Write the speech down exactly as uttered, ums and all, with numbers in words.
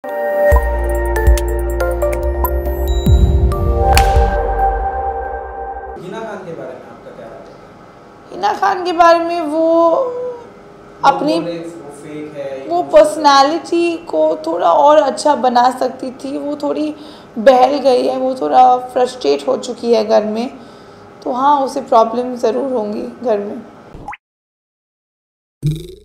हिना खान के बारे में आपका क्या राय है? हिना खान के बारे में वो अपनी वो फेक है, वो पर्सनालिटी को थोड़ा और अच्छा बना सकती थी। वो थोड़ी बहल गई है, वो थोड़ा फ्रस्ट्रेट हो चुकी है घर में, तो हाँ उसे प्रॉब्लम ज़रूर होंगी घर में।